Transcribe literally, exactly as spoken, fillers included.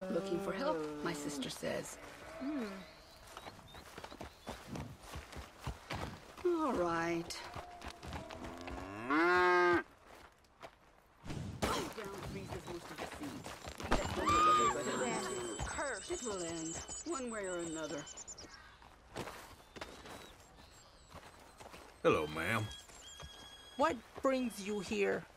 Looking for help, my sister says. Hmm. All right. Down freezes most of the seeds. Curse. It will end, one way or another. Hello, ma'am. What brings you here?